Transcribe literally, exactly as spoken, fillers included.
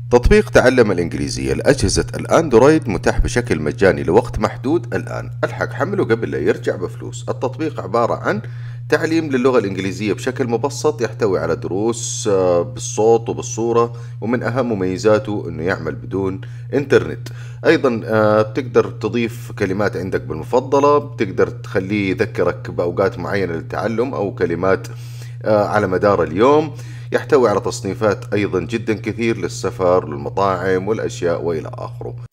تطبيق تعلم الإنجليزية لأجهزة الأندرويد متاح بشكل مجاني لوقت محدود الآن. الحق حمله قبل لا يرجع بفلوس. التطبيق عبارة عن تعليم للغة الإنجليزية بشكل مبسط، يحتوي على دروس آه، بالصوت وبالصورة، ومن أهم مميزاته أنه يعمل بدون إنترنت. أيضا آه، بتقدر تضيف كلمات عندك بالمفضلة، بتقدر تخليه يذكرك بأوقات معينة للتعلم أو كلمات آه، على مدار اليوم. يحتوي على تصنيفات أيضا جدا كثير للسفر، للمطاعم والأشياء وإلى آخره.